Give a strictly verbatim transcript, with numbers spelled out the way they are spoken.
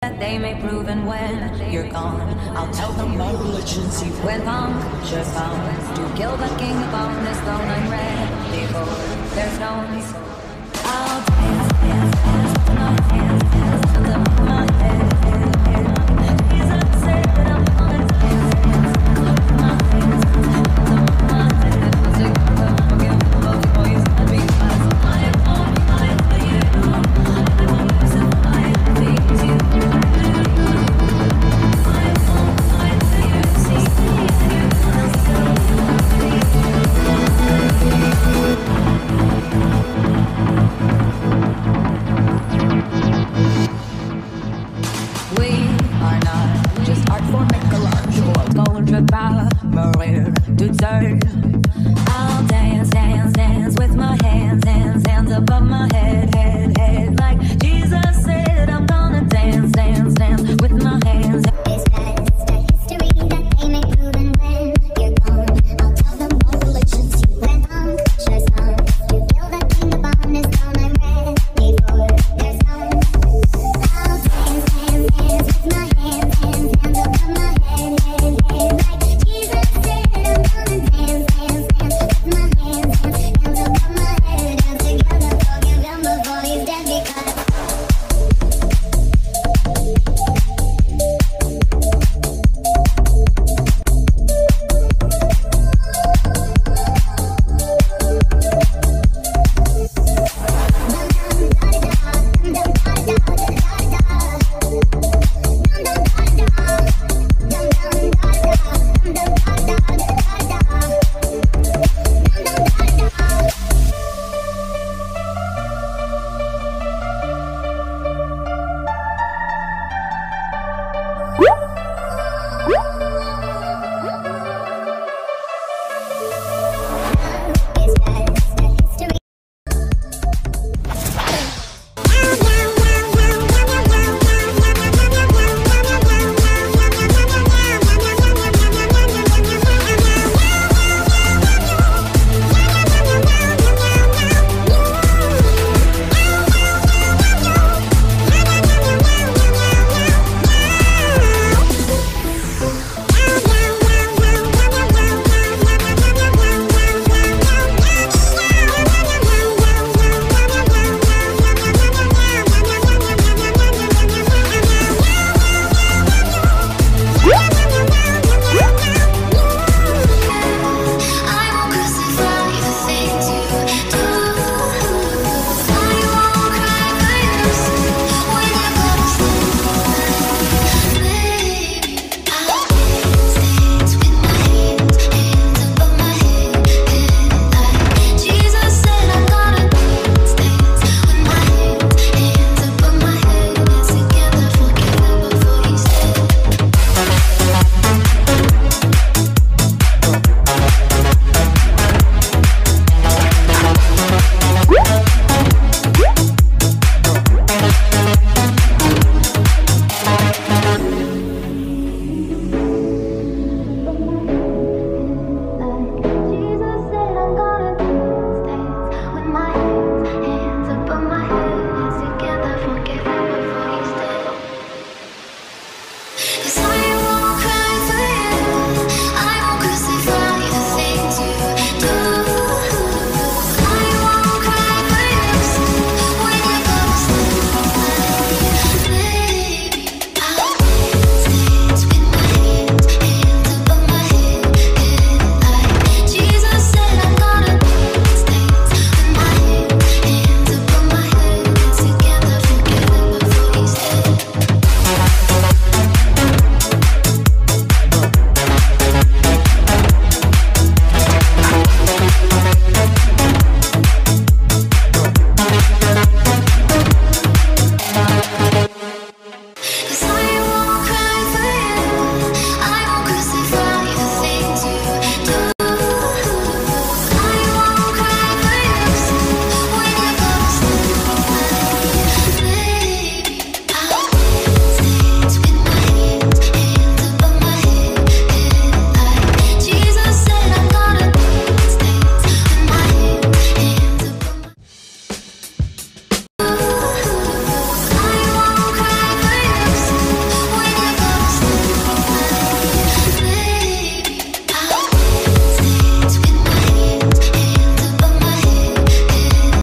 They may prove, and when you're gone, I'll tell them my religion's evil. When punctures come to kill the king upon this throne, I'm ready for their stones. I'll dance, dance, dance with my hands, hands to the top of my head, head, head. Jesus said that I'm gonna dance, dance, dance with my hands, hands to the top of my head. I'll take the love, give the love, boys, and because I am all mine for you. I won't lose if I please you. I am all mine for you. See, you wanna see, we are not just art for Michelangelo, going to power, Maria to turn. I'll dance, dance, dance with my hands, hands, hands above my head, head, head, like